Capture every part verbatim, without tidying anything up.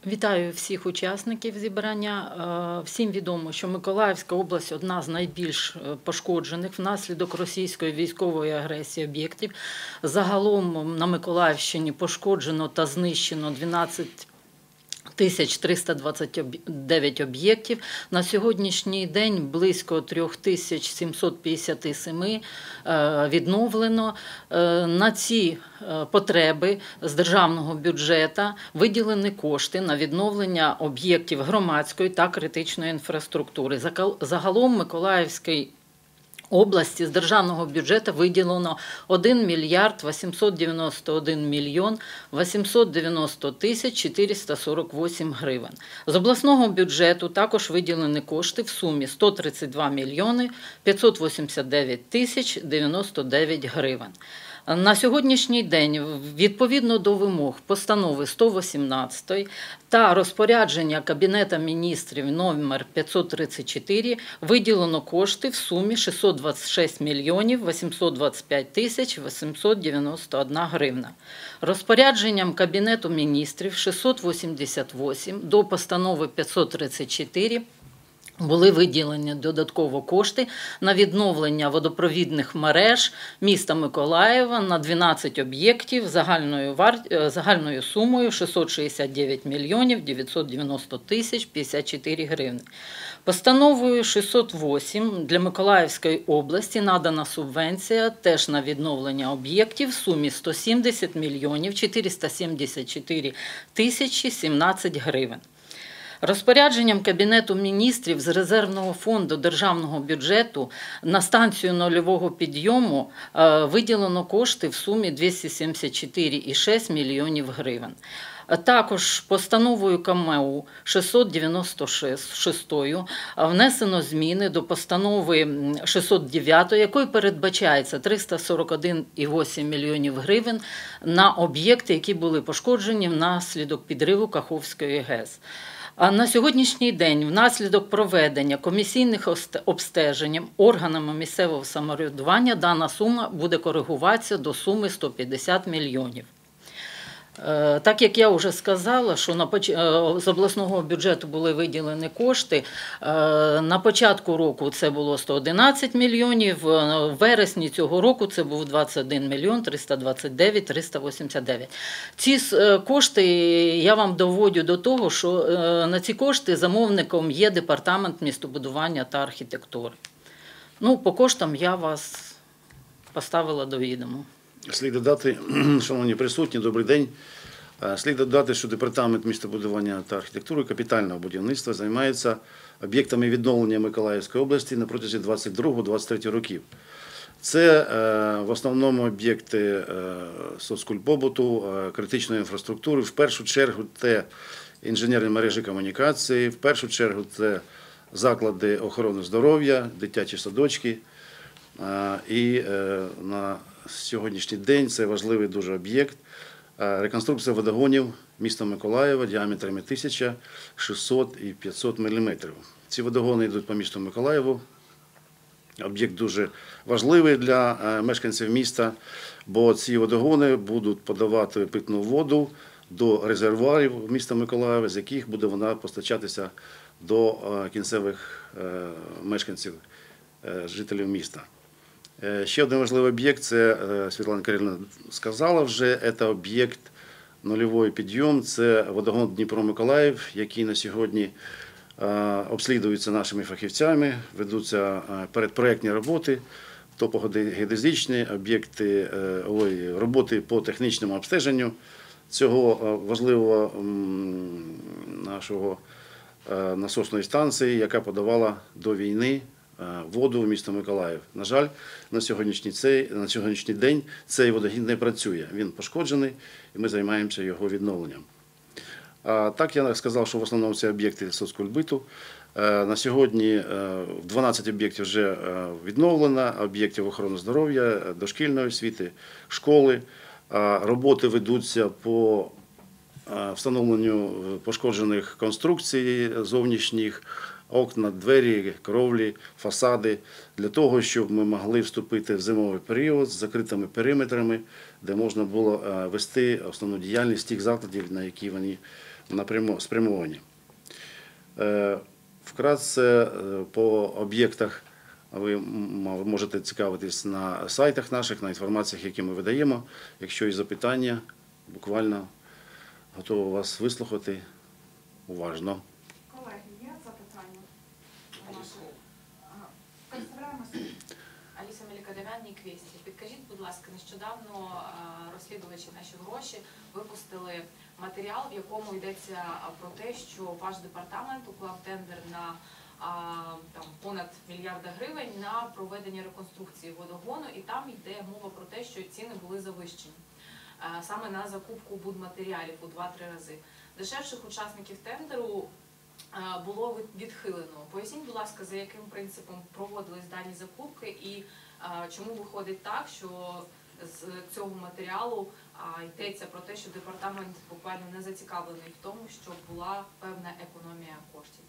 Вітаю всіх учасників зібрання. Всім відомо, що Миколаївська область – одна з найбільш пошкоджених внаслідок російської військової агресії об'єктів. Загалом на Миколаївщині пошкоджено та знищено дванадцять тисяч триста двадцять дев'ять об'єктів. На сьогоднішній день близько три тисячі сімсот п'ятдесят сім відновлено. На ці потреби з державного бюджету виділені кошти на відновлення об'єктів громадської та критичної інфраструктури. Загалом Миколаївський області з державного бюджету виділено один мільярд вісімсот дев'яносто один мільйон вісімсот дев'яносто тисяч чотириста сорок вісім гривень. З обласного бюджету також виділені кошти в сумі сто тридцять два мільйони п'ятсот вісімдесят дев'ять тисяч дев'яносто дев'ять гривень. На сьогоднішній день, відповідно до вимог постанови сто вісімнадцять та розпорядження Кабінету міністрів номер п'ятсот тридцять чотири, виділено кошти в сумі шістсот двадцять шість мільйонів вісімсот двадцять п'ять тисяч вісімсот дев'яносто одна гривна. Розпорядженням Кабінету міністрів шістсот вісімдесят вісім до постанови п'ятсот тридцять чотири були виділені додатково кошти на відновлення водопровідних мереж міста Миколаєва на дванадцять об'єктів загальною, вар... загальною сумою шістсот шістдесят дев'ять мільйонів дев'ятсот дев'яносто тисяч п'ятдесят чотири гривні. Постановою шістсот вісім для Миколаївської області надана субвенція теж на відновлення об'єктів в сумі сто сімдесят мільйонів чотириста сімдесят чотири тисячі сімнадцять гривень. Розпорядженням Кабінету міністрів з резервного фонду державного бюджету на станцію нульового підйому виділено кошти в сумі двісті сімдесят чотири цілих шість мільйонів гривень. Також постановою КМУ шістсот дев'яносто шість внесено зміни до постанови шістсот дев'ять, якою передбачається триста сорок один цілих вісім мільйонів гривень на об'єкти, які були пошкоджені внаслідок підриву Каховської ГЕС. А на сьогоднішній день внаслідок проведення комісійних обстежень органами місцевого самоврядування дана сума буде коригуватися до суми сто п'ятдесят мільйонів. Так як я вже сказала, що на, з обласного бюджету були виділені кошти, на початку року це було сто одинадцять мільйонів, в вересні цього року це був двадцять один мільйон триста двадцять дев'ять тисяч триста вісімдесят дев'ять. Ці кошти я вам доводжу до того, що на ці кошти замовником є департамент містобудування та архітектури. Ну, по коштам я вас поставила до відома. Слід додати, шановні присутні, добрий день. Слід додати, що департамент містобудування та архітектури капітального будівництва займається об'єктами відновлення Миколаївської області на протязі двадцять другого - двадцять третього років. Це в основному об'єкти соцкультпобуту, критичної інфраструктури, в першу чергу це інженерні мережі комунікації, в першу чергу це заклади охорони здоров'я, дитячі садочки. І на сьогоднішній день це важливий дуже об'єкт – реконструкція водогонів міста Миколаєва діаметрами тисяча, шістсот і п'ятсот міліметрів. Ці водогони йдуть по місту Миколаєву. Об'єкт дуже важливий для мешканців міста, бо ці водогони будуть подавати питну воду до резервуарів міста Миколаєва, з яких буде вона постачатися до кінцевих мешканців, жителів міста. Ще один важливий об'єкт, це Світлана Кирилівна сказала вже, це об'єкт нульовий підйом, це водогон Дніпро-Миколаїв, який на сьогодні обслідується нашими фахівцями, ведуться передпроєктні роботи, топогеодезичні об'єкти, роботи по технічному обстеженню цього важливого нашого насосної станції, яка подавала до війни воду в місто Миколаїв. На жаль, на сьогоднішній, цей, на сьогоднішній день цей водогін не працює. Він пошкоджений, і ми займаємося його відновленням. А так, я сказав, що в основному це об'єкти соцкультбиту. На сьогодні дванадцять об'єктів вже відновлено, об'єктів охорони здоров'я, дошкільної освіти, школи. Роботи ведуться по встановленню пошкоджених конструкцій зовнішніх, окна, двері, кровлі, фасади, для того, щоб ми могли вступити в зимовий період з закритими периметрами, де можна було вести основну діяльність тих закладів, на які вони напрямо- спрямовані. Е, Вкратце е, по об'єктах ви м, можете цікавитись на сайтах наших, на інформаціях, які ми видаємо. Якщо є запитання, буквально готовий вас вислухати уважно. Колеги, є запитання? Ага. Представляємося. Аліса Меліка, Дев'ятник Вісті. Підкажіть, будь ласка, нещодавно а, розслідувачі «Наші гроші» випустили матеріал, в якому йдеться про те, що ваш департамент уклав тендер на а, там, понад мільярда гривень на проведення реконструкції водогону, і там йде мова про те, що ціни були завищені. А, саме на закупку будматеріалів у два-три рази. Дешевших учасників тендеру а, було відхилено. Поясніть, будь ласка, за яким принципом проводились дані закупки і а, чому виходить так, що з цього матеріалу а, йдеться про те, що департамент буквально не зацікавлений в тому, щоб була певна економія коштів?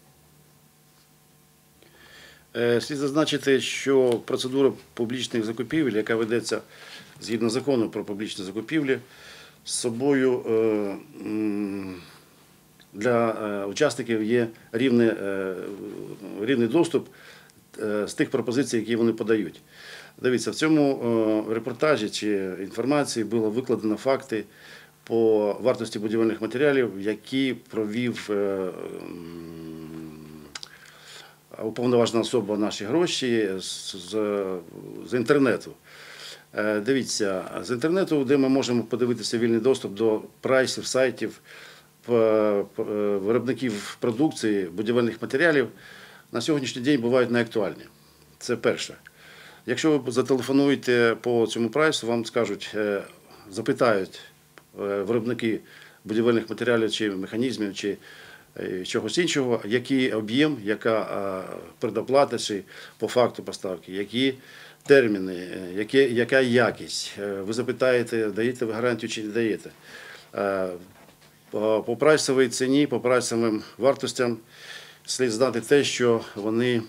Е, Слід зазначити, що процедура публічних закупівель, яка ведеться згідно закону про публічні закупівлі, з собою е, м, для е, учасників є рівний, е, рівний доступ е, з тих пропозицій, які вони подають. Дивіться, в цьому е, репортажі чи інформації було викладено факти по вартості будівельних матеріалів, які провів е, м, уповноважена особа «Наші гроші» з, з, з інтернету. Е, Дивіться, з інтернету, де ми можемо подивитися вільний доступ до прайсів, сайтів, п- п- виробників продукції, будівельних матеріалів, на сьогоднішній день бувають неактуальні. Це перше. Якщо ви зателефонуєте по цьому прайсу, вам скажуть, е, запитають е, виробники будівельних матеріалів чи механізмів, чи е, чогось іншого, який об'єм, яка е, предоплата чи по факту поставки, які терміни, е, яке- яка якість. Е, Ви запитаєте, даєте ви гарантію чи не даєте. Е, По по прайсовій ціні, по прайсовим вартостям слід знати те, що вони,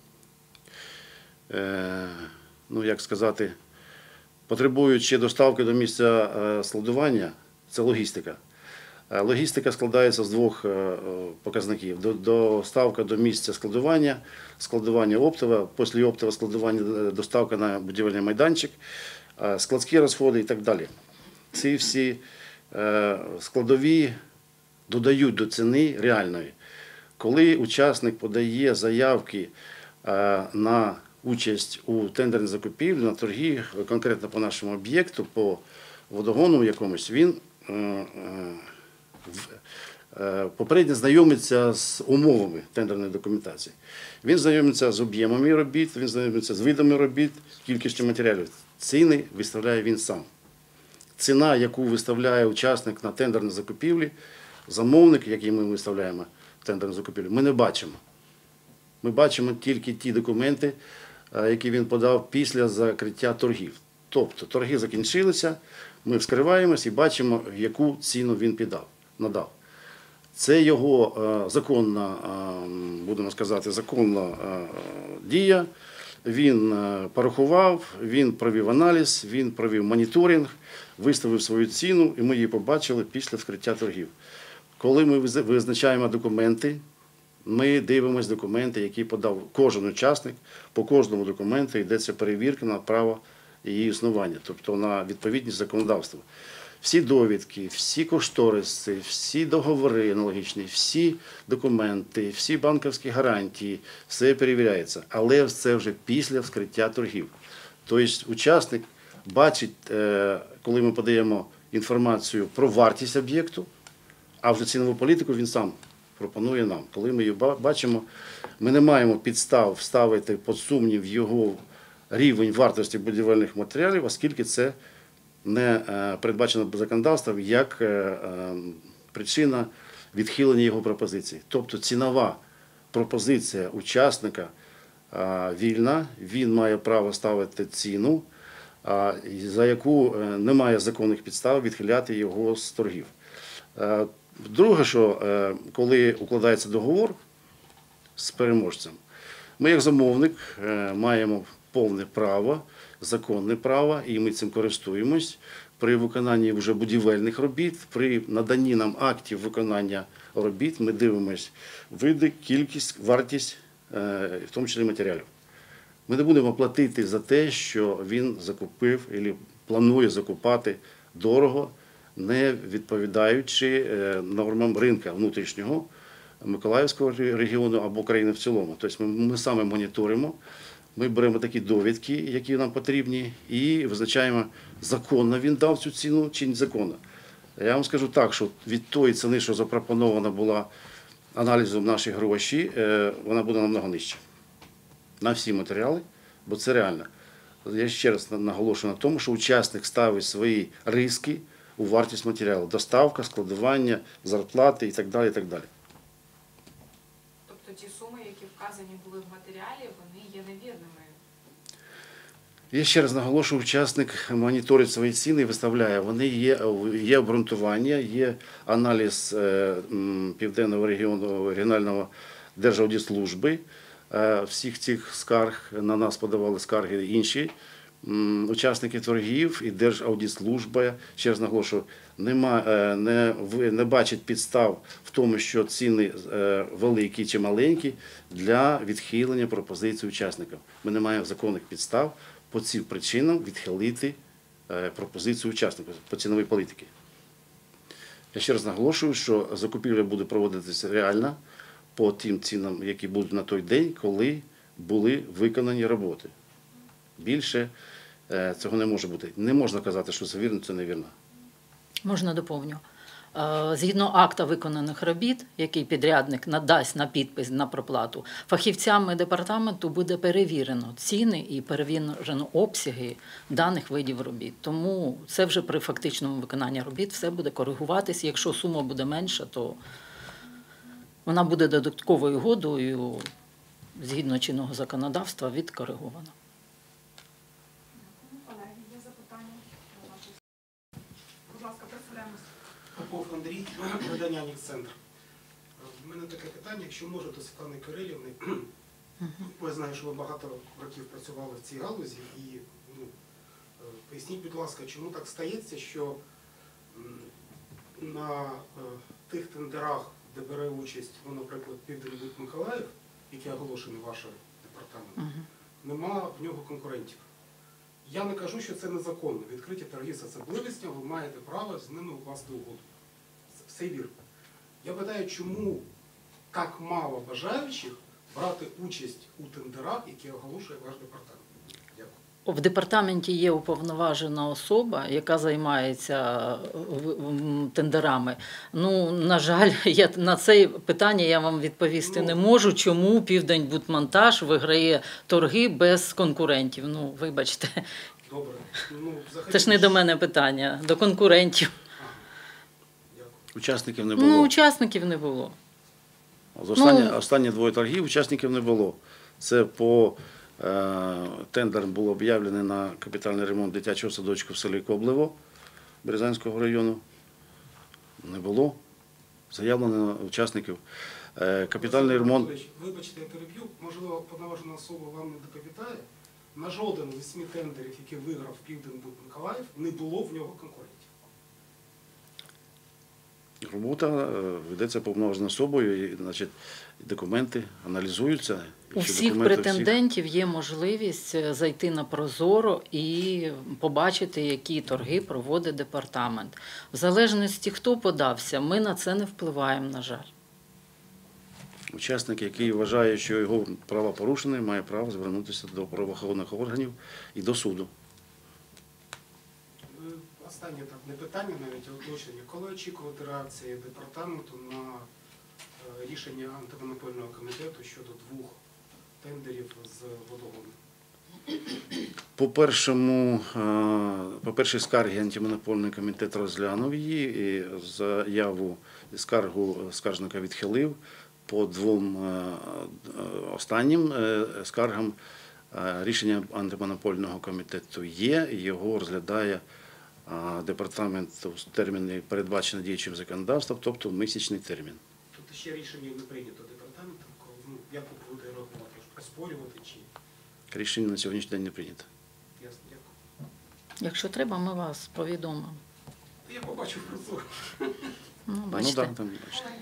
е, ну як сказати, потребують ще доставки до місця е, складування, це логістика. Е, Логістика складається з двох е, показників. До- Доставка до місця складування, складування оптове, після оптового складування е, доставка на будівельний майданчик, е, складські розходи і так далі. Ці всі е, складові додають до ціни реальної. Коли учасник подає заявки е, на участь у тендерній закупівлі, на торги, конкретно по нашому об'єкту, по водогону якомусь, він е, е, в- е, попередньо знайомиться з умовами тендерної документації. Він знайомиться з об'ємами робіт, він знайомиться з видами робіт, кількістю матеріалів. Ціни виставляє він сам. Ціна, яку виставляє учасник на тендерній закупівлі, замовник, який ми виставляємо в тендерній закупівлі, ми не бачимо. Ми бачимо тільки ті документи, е, які він подав після закриття торгів. Тобто торги закінчилися, ми вскриваємось і бачимо, яку ціну він піддав, надав. Це його е, законна, е, будемо сказати, законна е, дія. Він е, порахував, він провів аналіз, він провів моніторинг, виставив свою ціну, і ми її побачили після вскриття торгів. Коли ми виз- визначаємо документи, ми дивимося документи, які подав кожен учасник. По кожному документу йдеться перевірка на право її існування, тобто на відповідність законодавства. Всі довідки, всі кошториси, всі договори аналогічні, всі документи, всі банківські гарантії, все перевіряється. Але це вже після вскриття торгів. Тобто учасник бачить, е, коли ми подаємо інформацію про вартість об'єкту, а вже цінову політику він сам пропонує нам. Коли ми її ба- бачимо, ми не маємо підстав ставити під сумнів його рівень вартості будівельних матеріалів, оскільки це не е, передбачено законодавством як е, е, причина відхилення його пропозиції. Тобто цінова пропозиція учасника е, вільна, він має право ставити ціну, е, за яку е, немає законних підстав відхиляти його з торгів. Е, Друге, що е, коли укладається договор з переможцем, ми як замовник е, маємо повне право, законне право, і ми цим користуємось при виконанні вже будівельних робіт, при наданні нам актів виконання робіт ми дивимося види, кількість, вартість, е, в тому числі матеріалів. Ми не будемо платити за те, що він закупив або планує закупати дорого, не відповідаючи е, нормам ринку внутрішнього Миколаївського регіону або країни в цілому. Тобто ми, ми саме моніторимо, ми беремо такі довідки, які нам потрібні, і визначаємо, законно він дав цю ціну чи незаконно. Я вам скажу так, що від тої ціни, що запропонована була аналізом наші гроші, е, вона буде намного нижча. На всі матеріали, бо це реально. Я ще раз наголошую на тому, що учасник ставить свої риски у вартість матеріалу. Доставка, складування, зарплати і так далі. І так далі. Тобто ті суми, які вказані були в матеріалі, вони є невірними. Я ще раз наголошую, учасник моніторить свої ціни і виставляє. Вони є, є обґрунтування, є аналіз е, м, Південного регіону регіонального Держаудитслужби. Е, всіх цих скарг на нас подавали скарги інші м, учасники торгів і Держаудитслужба. Ще раз наголошую, нема, е, не, ви- не бачить підстав в тому, що ціни е, великі чи маленькі для відхилення пропозицій учасників. Ми не маємо законних підстав по цим причинам відхилити е, пропозицію учасників по ціновій політики. Я ще раз наголошую, що закупівля буде проводитися реально по тим цінам, які будуть на той день, коли були виконані роботи. Більше е, цього не може бути. Не можна казати, що це вірно, це невірно. Можна доповню. Е, Згідно акта виконаних робіт, який підрядник надасть на підпис на проплату, фахівцями департаменту буде перевірено ціни і перевірено обсяги даних видів робіт. Тому це вже при фактичному виконанні робіт все буде коригуватися. Якщо сума буде менша, то вона буде додатковою угодою, згідно чинного законодавства, відкоригована. Колеги, є запитання до вашої. Будь ласка, представляємося. Попов Андрій, видання «Нікцентр». У мене таке питання, якщо може, до Світлани Кирилівни. Бо я знаю, що ви багато років працювали в цій галузі. І ну, е, поясніть, будь ласка, чому так стається, що м, на е, тих тендерах, де бере участь, ну, наприклад, Південбуд-Миколаїв, який оголошений вашим департаментом, нема в нього конкурентів. Я не кажу, що це незаконно. Відкриті торги з особливістю, ви маєте право з ними укласти угоду. Це все вірно. Я питаю, чому так мало бажаючих брати участь у тендерах, які оголошує ваш департамент? Дякую. В департаменті є уповноважена особа, яка займається в- м, тендерами. Ну, на жаль, я на це питання я вам відповісти не можу, чому Південьбудмонтаж виграє торги без конкурентів. Ну, вибачте, Добре. Ну, взагалі, це ж не до мене питання, до конкурентів. Ага. Дякую. Учасників не було. Ну, учасників не було. З останні, Ну- останні двоє торгів учасників не було. Це по е, тендер було об'явлений на капітальний ремонт дитячого садочку в селі Коблево Березанського району. Не було заявлено на учасників. Е, капітальний Василь ремонт. Анатолійович, вибачте, я переб'ю. Можливо, повноважена особа вам не доповідає. На жоден з восьми тендерів, які виграв Південбуд-Миколаїв, не було в нього конкурентів. Робота е, ведеться повноваженою особою, і, значить, документи аналізуються. У Якщо всіх документи претендентів є можливість е, зайти на Прозоро і побачити, які торги проводить департамент. В залежності, хто подався, ми на це не впливаємо, на жаль. Учасник, який вважає, що його права порушені, має право звернутися до правоохоронних органів і до суду. Е, Останнє так, не питання, навіть а уточнення. Коли очікувати реакції департаменту на е, рішення антимонопольного комітету щодо двох тендерів з водогону? По першому, е, по першій скаргі антимонопольний комітет розглянув її, і заяву, скаргу скаржника відхилив. По двом е, е, останнім е, скаргам е, рішення антимонопольного комітету є, його розглядає е, департамент в терміни, передбачені діючим законодавством, тобто місячний термін. Тобто ще рішення не прийнято департаментом, коли, ну, як ви будете реагувати? Оспорювати чи? Рішення на сьогоднішній день не прийнято. Ясно, дякую. Якщо треба, ми вас повідомимо. Я побачив прозоро. Ну, Ну, бачите. да, там, бачите. Колеги, є запитання?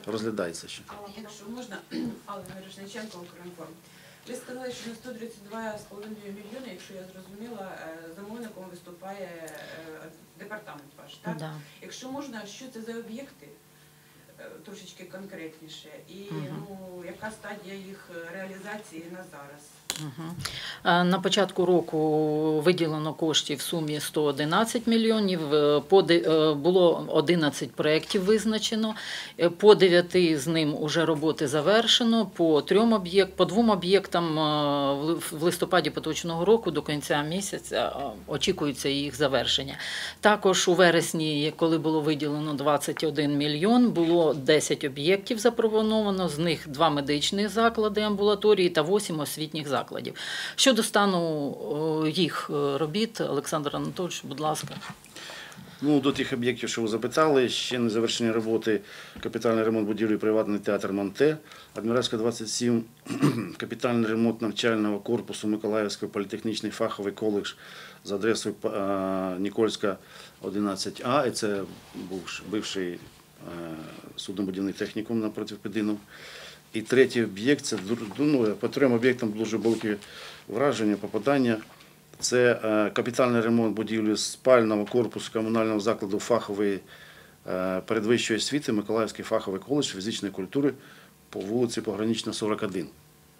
розглядається ще. Якщо можна, Алла Мирошниченко, Укрінформ. Ви сказали, що на сто тридцять два з половиною мільйони, якщо я зрозуміла, е, замовником виступає е, департамент ваш, так? Да. Якщо можна, що це за об'єкти, е, трошечки конкретніше, і Мгм. ну, яка стадія їх реалізації на зараз? Мгм. Е, На початку року виділено коштів в сумі сто одинадцять мільйонів. Е, По де- е, було одинадцять проєктів визначено. Е, По дев'яти з ним уже роботи завершено. По трьом об'єкт, по двом об'єктам е, в ли- в листопаді поточного року до кінця місяця е, очікується їх завершення. Також у вересні, коли було виділено двадцять один мільйон, було десять об'єктів запропоновано, з них два медичні заклади, амбулаторії та вісім освітніх закладів. Щодо стану о, їх е, робіт, Олександр Анатолійович, будь ласка. Ну, до тих об'єктів, що ви запитали, ще не завершені роботи капітальний ремонт будівлі приватний театр Монте, Адміральська двадцять сім, капітальний ремонт навчального корпусу Миколаївський політехнічний фаховий коледж за адресою е, Нікольська, одинадцять А, і це був бивший е, суднобудівний технікум напроти Педину. І третій об'єкт, це ну, по трьом об'єктам дуже велике враження, попадання. Це е, капітальний ремонт будівлі спального корпусу комунального закладу фахової е, передвищої освіти Миколаївський фаховий коледж фізичної культури по вулиці Погранична, сорок один.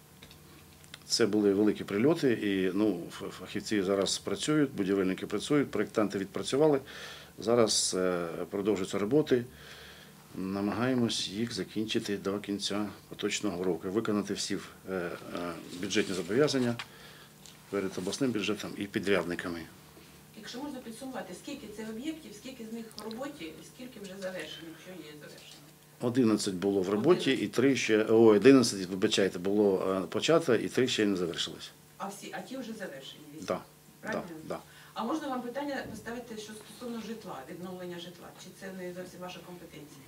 Це були великі прильоти, і ну, фахівці зараз працюють, будівельники працюють, проєктанти відпрацювали. Зараз е, продовжуються роботи. Намагаємось їх закінчити до кінця поточного року, виконати всі е, е, бюджетні зобов'язання перед обласним бюджетом і підрядниками. Якщо можна підсумувати, скільки це об'єктів, скільки з них в роботі, і скільки вже завершені, якщо є завершені? одинадцять було в роботі, і три ще, о, одинадцять, вибачайте, було е, почато, і три ще не завершилось. А всі, а ті вже завершені? Так, да, Правильно? да, да. А можна вам питання поставити, що стосовно житла, відновлення житла? Чи це не зовсім ваша компетенція?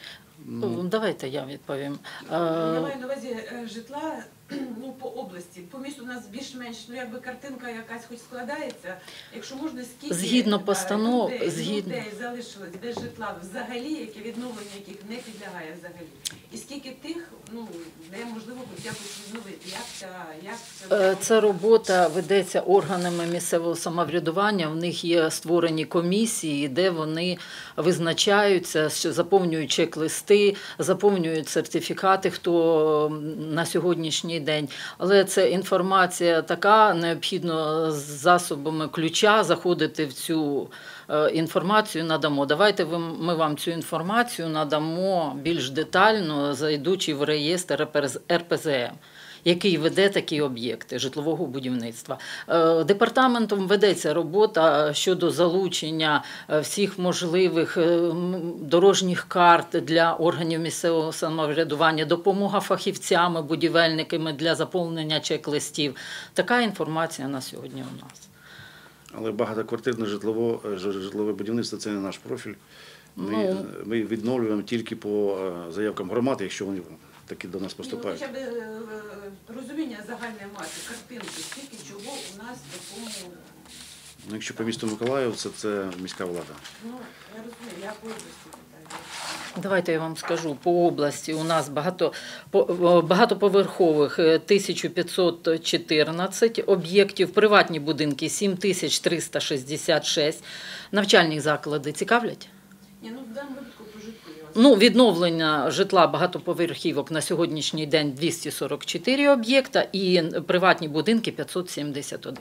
Ну, Давайте я відповім. Я Е, маю на увазі е, житла ну, по області. По місту у нас більш-менш, ну якби картинка якась хоч складається. Якщо можна, скільки Згідно е, постанов- людей, згідно- людей залишилось без житла взагалі, яке відновлення яких не підлягає взагалі. І скільки тих, ну, де можливо хоч якось відновити? Як ця, як Е, Ця робота ведеться органами місцевого самоврядування. В них є створені комісії, де вони визначаються, що заповнюють чек-листи, заповнюють сертифікати, хто на сьогоднішній день. Але це інформація така, необхідно з засобами ключа заходити в цю е, інформацію, надамо. Давайте ви- ми вам цю інформацію надамо більш детально, зайдучи в реєстр ер пе зе ем, який веде такі об'єкти житлового будівництва. Е, Департаментом ведеться робота щодо залучення е, всіх можливих е, м, дорожніх карт для органів місцевого самоврядування, допомога фахівцями, будівельниками для заповнення чек-листів. Така інформація на сьогодні у нас. але багатоквартирне житлово, е, ж- житлове будівництво – це не наш профіль. Ми, Ну, ми відновлюємо тільки по е, заявкам громад, якщо вони такі до нас Ні, ну, поступають. хоча б е, розуміння загальної маси, картинки, скільки чого у нас в такому, Ну, якщо по місту Миколаїв, це, це міська влада. ну, я розумію, я по області питаю. Давайте я вам скажу, по області у нас багато, по- багатоповерхових е, тисяча п'ятсот чотирнадцять об'єктів, приватні будинки сім тисяч триста шістдесят шість, навчальні заклади цікавлять? Ні, ну в даному випадку по житлу я вас. Ну, відновлення житла багатоповерхівок на сьогоднішній день двісті сорок чотири об'єкта і приватні будинки п'ятсот сімдесят один.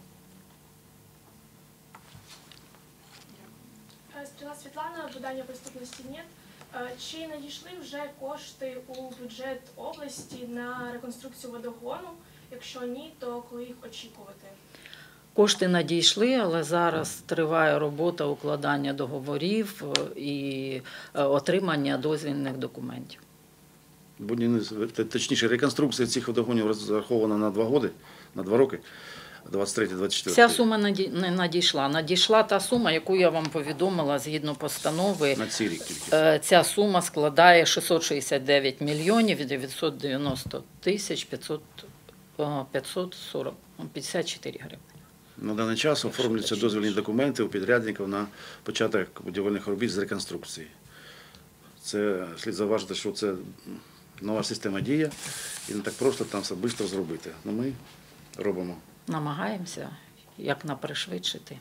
Стріла Світлана, видання «Преступності нет». Е, Чи надійшли вже кошти у бюджет області на реконструкцію водогону? Якщо ні, то коли їх очікувати? Кошти надійшли, але зараз триває робота укладання договорів е, і е, отримання дозвільних документів. Будівництво, т- точніше, реконструкція цих водогонів розрахована на два роки, на два роки, двадцять третій двадцять четвертий. Ця сума наді- не надійшла. Надійшла та сума, яку я вам повідомила згідно постанови. На цей рік тільки. Е, Ця сума складає шістсот шістдесят дев'ять мільйонів дев'ятсот дев'яносто тисяч п'ятсот сорок п'ятдесят чотири гривні. На даний час оформлюються дозвільні документи у підрядників на початок будівельних робіт з реконструкції. Це слід зауважити, що це нова система діє, і не так просто там все швидко зробити. Ну, ми робимо. Намагаємося як напришвидшити.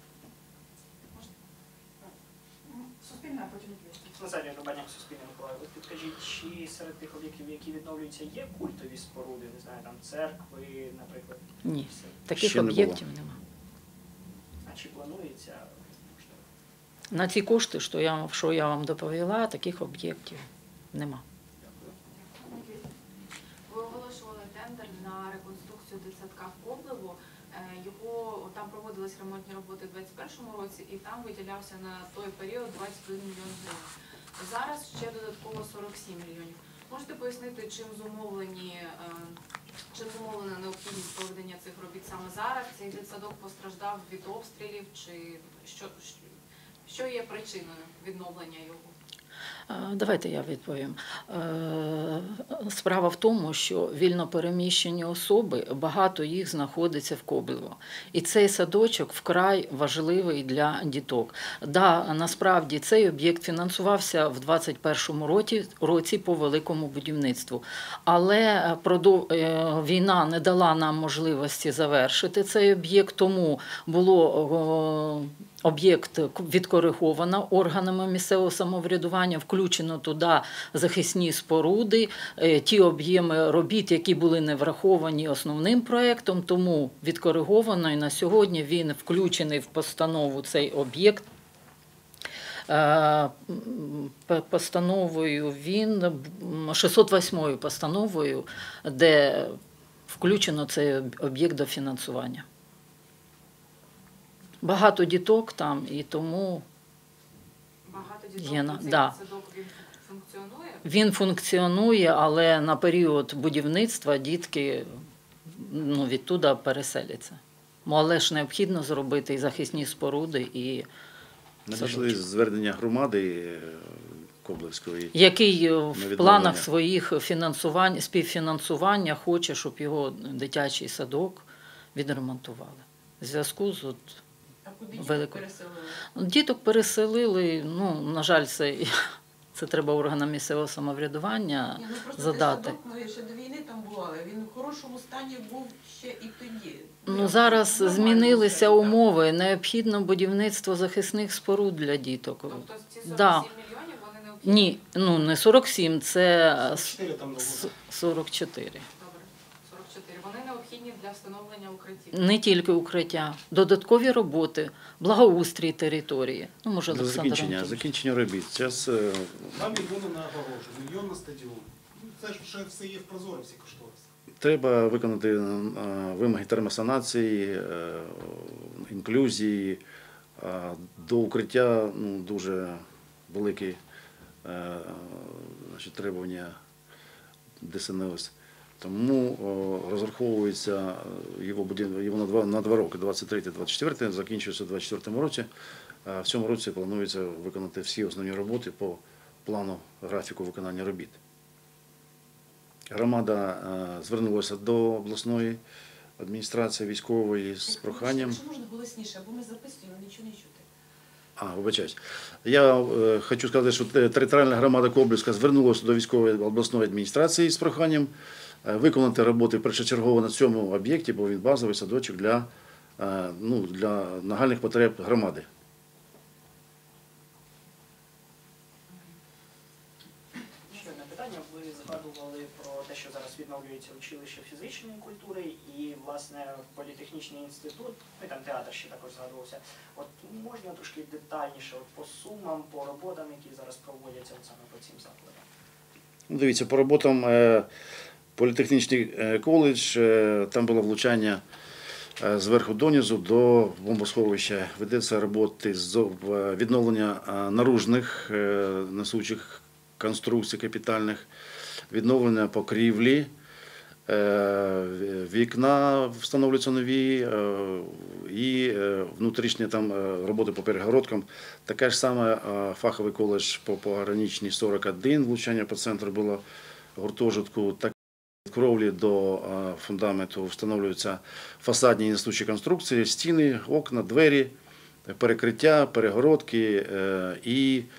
Суспільне, а потім квести. Назарій Рубаняк, Суспільне Миколаїв. Ви підкажіть, чи серед тих об'єктів, які відновлюються, є культові споруди, не знаю, там церкви, наприклад? Ні, Все. таких Ще не було. об'єктів нема. А чи планується, можливо? На ці кошти, що я, що я вам доповіла, таких об'єктів нема. Ви оголошували тендер на реконструкцію дитсадка в Коблево. Е, Його там проводились ремонтні роботи у двадцять першому році, і там виділявся на той період двадцять один мільйон гривень. Зараз ще додатково сорок сім мільйонів. Можете пояснити, чим зумовлені, е, чим зумовлена необхідність проведення цих робіт саме зараз? Цей дитсадок постраждав від обстрілів, чи що, що є причиною відновлення його? Е, Давайте я відповім. Е, Справа в тому, що вільно переміщені особи, багато їх знаходиться в Коблево. І цей садочок вкрай важливий для діток. Да, насправді цей об'єкт фінансувався в двадцять першому році, році по великому будівництву. Але продов... е, війна не дала нам можливості завершити цей об'єкт, тому було е, об'єкт відкориговано органами місцевого самоврядування, включено туди захисні споруди, е, ті об'єми робіт, які були не враховані основним проєктом, тому відкориговано і на сьогодні він включений в постанову цей об'єкт. Е, п- Постановою він, м, шістсот восьмою постановою, де включено цей об'єкт до фінансування. Багато діток там, і тому Багато діток, Є на- і цей да. дитсадок він функціонує? він функціонує, але на період будівництва дітки ну, відтуда переселяться. Ну, але ж необхідно зробити і захисні споруди, і Надійшли садочок, звернення громади е, Коблевської. який в відновлення. планах своїх фінансувань, співфінансування хоче, щоб його дитячий садок відремонтували. В зв'язку з от А куди діток велико. переселили? Діток переселили, ну, на жаль, це, це треба органам місцевого самоврядування Ні, ну просто задати. той садок, ми ще до війни там бували, він в хорошому стані був ще і тоді. Ну, як, зараз нормально змінилися все, так. умови, необхідно будівництво захисних споруд для діток. Тобто ці сорок сім Да. мільйонів, вони необхідні? Ні, ну не сорок сім, це Чотири там с- договору. сорок чотири. Добре, сорок чотири. Вони необхідні для встановлення укриттів. Не тільки укриття, додаткові роботи, благоустрій території. Ну, може, До Олександр закінчення, Анатолійович. закінчення робіт. Зараз е, Два мільйони на огорожу, мільйон на стадіон. Ну, це ж вже все є в прозоро, всі кошториси. треба виконати е, вимоги термосанації, е, інклюзії. А до укриття ну, дуже великі е, значить, требування ДСНС. Тому о, розраховується його, будів- його на, два, на два роки, двадцять третій двадцять четвертий, закінчується в двадцять четвертому році. А в цьому році планується виконати всі основні роботи по плану графіку виконання робіт. Громада е, звернулася до обласної адміністрації військової з проханням. Якщо можна голосніше, бо ми записуємо, нічого не чути. А, вибачаюсь. Я е, хочу сказати, що те- територіальна громада Коблівська звернулася до військової обласної адміністрації з проханням е, виконати роботи першочергово на цьому об'єкті, бо він базовий садочок для, е, ну, для нагальних потреб громади. Ще одне питання. Ви згадували про те, що зараз відновлюється училище фізичної культури і, власне, політехнічний інститут, ну і там театр ще також згадувався. От можна трошки детальніше от, по сумам, по роботам, які зараз проводяться от саме по цим закладам? Ну, дивіться, по роботам е, політехнічний е, коледж, е, там було влучання е, зверху донизу до бомбосховища. Ведеться роботи з е, відновлення е, наружних е, несучих конструкцій капітальних, відновлення покрівлі, е, вікна встановлюються нові е, і е, внутрішні там е, роботи по перегородкам. Таке ж саме е, фаховий коледж по пограничній сорок один, влучання по центру було гуртожитку. Так від кровлі до е, фундаменту встановлюються фасадні несучі конструкції, стіни, окна, двері, перекриття, перегородки е, і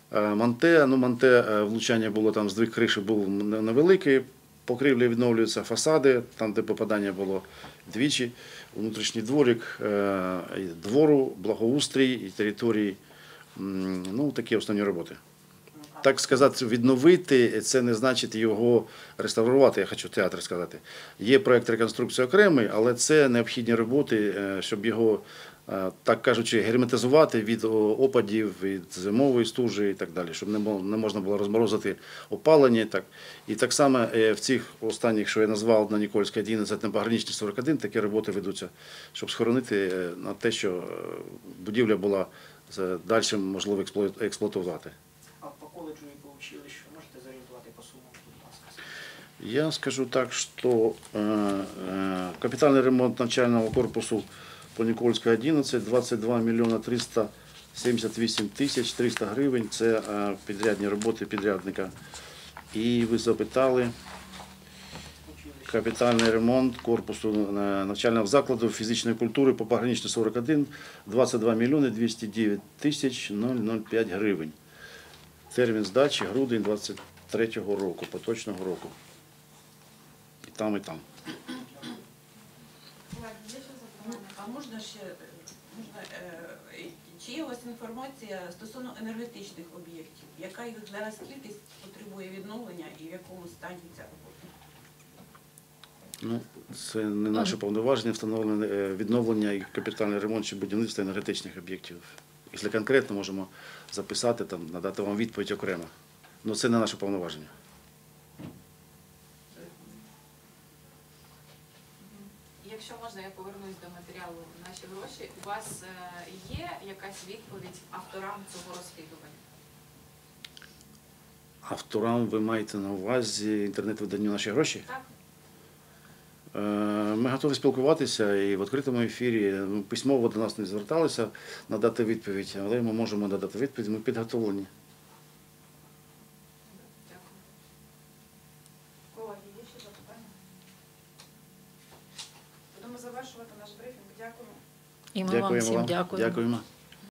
Е, Монте, ну Монте е, влучання було, там здвиг криші був не- невеликий, покрівлі відновлюються, фасади, там де попадання було двічі, внутрішній дворик, е, і двору, благоустрій і території, м, ну такі основні роботи. Так сказати, відновити, це не значить його реставрувати, я хочу театр сказати. Є проєкт реконструкції окремий, але це необхідні роботи, е, щоб його, е, так кажучи, герметизувати від о, опадів, від зимової стужі і так далі, щоб не мо- не можна було розморозити опалення. Так. І так само е, в цих останніх, що я назвав, на Нікольській одинадцять, на Пограничній сорок один, такі роботи ведуться, щоб схоронити е, на те, що е, будівля була е, далі можливо експлуа- експлуатувати. А по коледжу і по училищу можете зорієнтувати по сумам, будь ласка? Я скажу так, что э, э, капитальный ремонт начального корпусу по Никольской одинадцять, двадцять два мільйона триста сімдесят вісім тисяч триста гривень. Це е, підрядні роботи підрядника. І ви запитали Училище. капітальний ремонт корпусу е, навчального закладу фізичної культури по Пограничній сорок один, двадцять два мільйони двісті дев'ять тисяч нуль п'ять гривень. Термін здачі грудень двадцять третього року, поточного року. І там, і там. Олег, є ще Ну, запитання? а можна ще е, можна, е, чи є у вас інформація стосовно енергетичних об'єктів? Яка їх зараз кількість потребує відновлення і в якому стані ця робота? Ну, це не наше повноваження встановлення е, відновлення і капітальний ремонт чи будівництво енергетичних об'єктів. Якщо конкретно можемо записати, там, надати вам відповідь окремо. Ну, це не наше повноваження. Якщо можна, я повернусь до матеріалу «Наші гроші». У вас е, є якась відповідь авторам цього розслідування? Авторам ви маєте на увазі інтернет-виданню «Наші гроші»? Так? Е, Ми готові спілкуватися і в відкритому ефірі. Ну, письмово до нас не зверталися надати відповідь, але ми можемо надати відповідь, ми підготовлені. Дякую. Колеги, є ще запитання? Будемо завершувати наш брифінг. Дякую. І ми вам всім вам. дякуємо. Дякуємо.